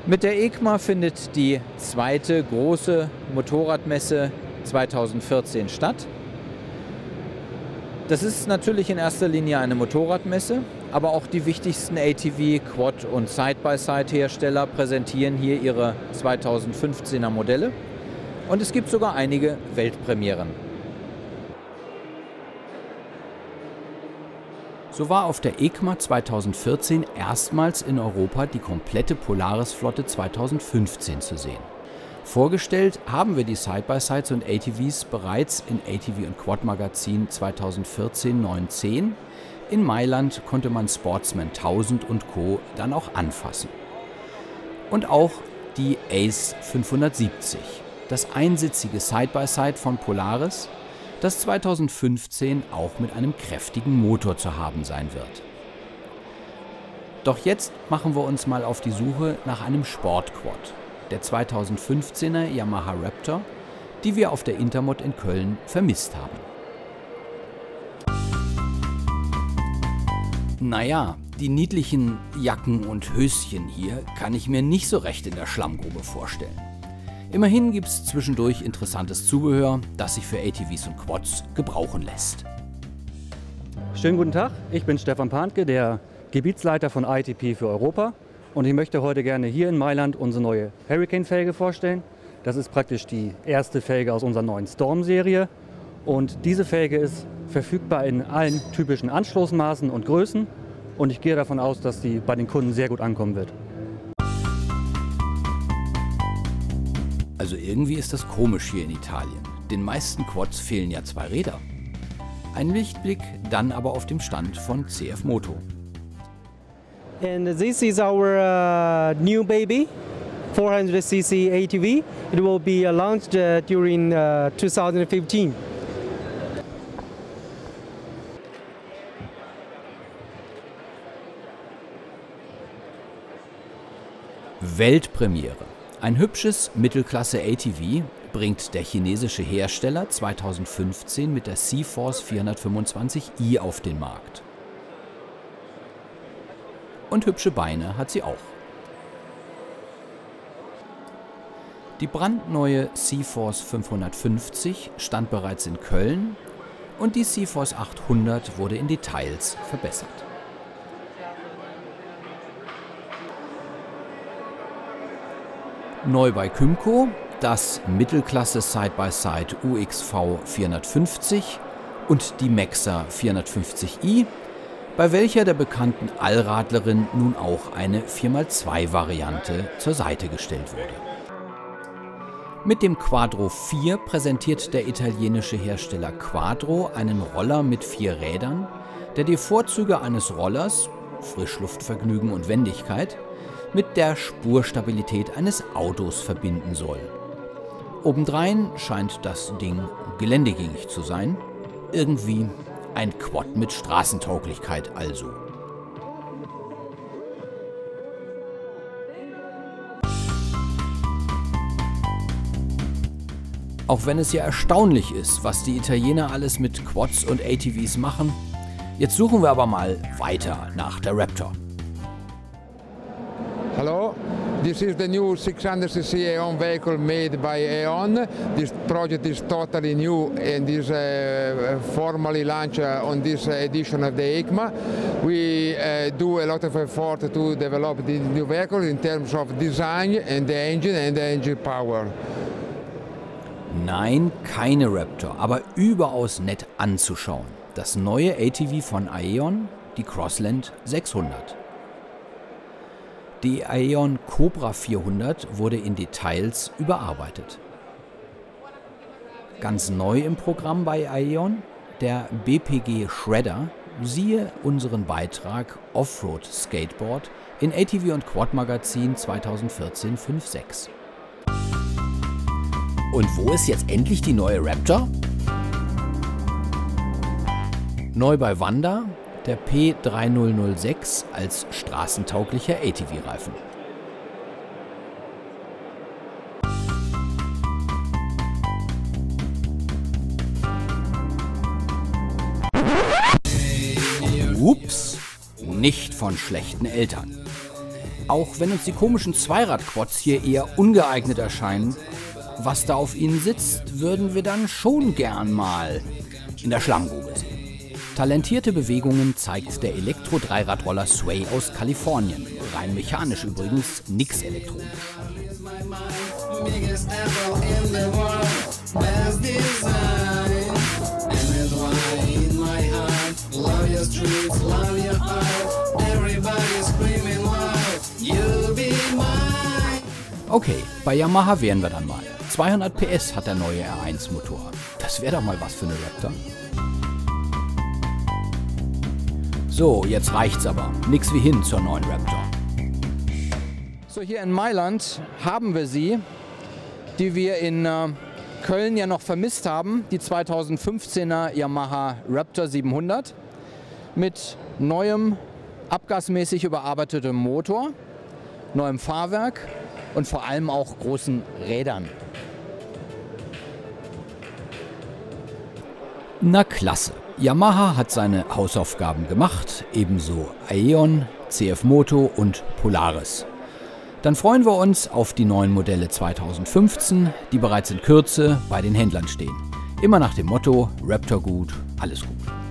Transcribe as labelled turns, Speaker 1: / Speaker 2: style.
Speaker 1: Mit der EICMA findet die zweite große Motorradmesse 2014 statt. Das ist natürlich in erster Linie eine Motorradmesse, aber auch die wichtigsten ATV-, Quad- und Side-by-Side-Hersteller präsentieren hier ihre 2015er Modelle. Und es gibt sogar einige Weltpremieren. So war auf der EICMA 2014 erstmals in Europa die komplette Polaris-Flotte 2015 zu sehen. Vorgestellt haben wir die Side-by-Sides und ATVs bereits in ATV und Quad Magazin 2014/910. In Mailand konnte man Sportsman 1000 und Co. dann auch anfassen. Und auch die Ace 570, das einsitzige Side-by-Side von Polaris, das 2015 auch mit einem kräftigen Motor zu haben sein wird. Doch jetzt machen wir uns mal auf die Suche nach einem Sportquad, der 2015er Yamaha Raptor, die wir auf der Intermod in Köln vermisst haben. Naja, die niedlichen Jacken und Höschen hier kann ich mir nicht so recht in der Schlammgrube vorstellen. Immerhin gibt es zwischendurch interessantes Zubehör, das sich für ATVs und Quads gebrauchen lässt.
Speaker 2: Schönen guten Tag, ich bin Stefan Pantke, der Gebietsleiter von ITP für Europa. Und ich möchte heute gerne hier in Mailand unsere neue Hurricane-Felge vorstellen. Das ist praktisch die erste Felge aus unserer neuen Storm-Serie. Und diese Felge ist verfügbar in allen typischen Anstoßmaßen und Größen. Und ich gehe davon aus, dass die bei den Kunden sehr gut ankommen wird.
Speaker 1: Also irgendwie ist das komisch hier in Italien. Den meisten Quads fehlen ja 2 Räder. Ein Lichtblick dann aber auf dem Stand von CF Moto.
Speaker 3: And this is our new baby, 400cc ATV. It will be launched during 2015.
Speaker 1: Weltpremiere. Ein hübsches Mittelklasse-ATV bringt der chinesische Hersteller 2015 mit der C-Force 425i auf den Markt. Und hübsche Beine hat sie auch. Die brandneue C-Force 550 stand bereits in Köln und die C-Force 800 wurde in Details verbessert. Neu bei Kymco das Mittelklasse Side-by-Side UXV 450 und die Maxer 450i, bei welcher der bekannten Allradlerin nun auch eine 4x2-Variante zur Seite gestellt wurde. Mit dem Quadro 4 präsentiert der italienische Hersteller Quadro einen Roller mit 4 Rädern, der die Vorzüge eines Rollers, Frischluftvergnügen und Wendigkeit, mit der Spurstabilität eines Autos verbinden soll. Obendrein scheint das Ding geländegängig zu sein. Irgendwie ein Quad mit Straßentauglichkeit also. Auch wenn es ja erstaunlich ist, was die Italiener alles mit Quads und ATVs machen, jetzt suchen wir aber mal weiter nach der Raptor.
Speaker 4: Hello, this is the new 600cc Aeon vehicle made by Aeon. This project is totally new and is formally launched on this edition of the EICMA. We do a lot of effort to develop the new vehicle in terms of design and the engine power.
Speaker 1: Nein, keine Raptor, aber überaus nett anzuschauen. Das neue ATV von Aeon, die Crossland 600. Die Aeon Cobra 400 wurde in Details überarbeitet. Ganz neu im Programm bei Aeon der BPG Shredder, siehe unseren Beitrag Offroad Skateboard in ATV und Quad Magazin 2014/5/6. Und wo ist jetzt endlich die neue Raptor? Neu bei Wanda der P3006 als straßentauglicher ATV-Reifen. Ups, nicht von schlechten Eltern. Auch wenn uns die komischen Zweirad-Quads hier eher ungeeignet erscheinen, was da auf ihnen sitzt, würden wir dann schon gern mal in der Schlangengrube sehen. Talentierte Bewegungen zeigt der Elektro-Dreiradroller Sway aus Kalifornien. Rein mechanisch übrigens, nix elektronisch. Okay, bei Yamaha wären wir dann mal. 200 PS hat der neue R1-Motor. Das wäre doch mal was für eine Raptor. So, jetzt reicht's aber. Nix wie hin zur neuen Raptor. So, hier in Mailand haben wir sie, die wir in Köln ja noch vermisst haben. Die 2015er Yamaha Raptor 700 mit neuem, abgasmäßig überarbeitetem Motor, neuem Fahrwerk und vor allem auch großen Rädern. Na klasse. Yamaha hat seine Hausaufgaben gemacht, ebenso Aeon, CF Moto und Polaris. Dann freuen wir uns auf die neuen Modelle 2015, die bereits in Kürze bei den Händlern stehen. Immer nach dem Motto: Raptor gut, alles gut.